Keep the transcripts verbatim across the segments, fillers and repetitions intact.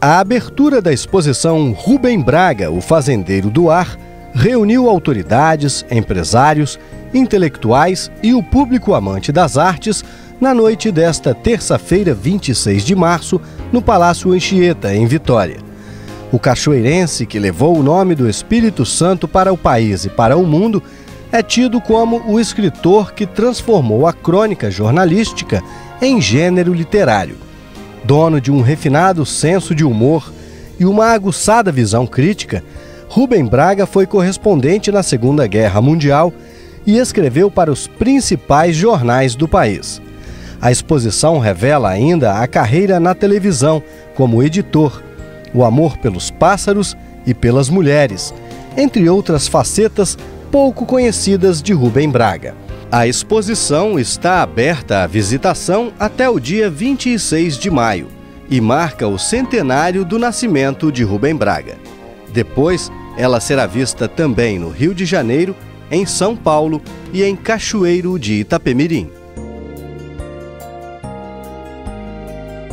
A abertura da exposição Rubem Braga, o Fazendeiro do Ar, reuniu autoridades, empresários, intelectuais e o público amante das artes na noite desta terça-feira, vinte e seis de março, no Palácio Anchieta, em Vitória. O cachoeirense, que levou o nome do Espírito Santo para o país e para o mundo, é tido como o escritor que transformou a crônica jornalística em gênero literário. Dono de um refinado senso de humor e uma aguçada visão crítica, Rubem Braga foi correspondente na Segunda Guerra Mundial e escreveu para os principais jornais do país. A exposição revela ainda a carreira na televisão como editor, o amor pelos pássaros e pelas mulheres, entre outras facetas pouco conhecidas de Rubem Braga. A exposição está aberta à visitação até o dia vinte e seis de maio e marca o centenário do nascimento de Rubem Braga. Depois, ela será vista também no Rio de Janeiro, em São Paulo e em Cachoeiro de Itapemirim.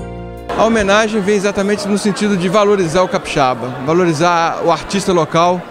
A homenagem vem exatamente no sentido de valorizar o capixaba, valorizar o artista local,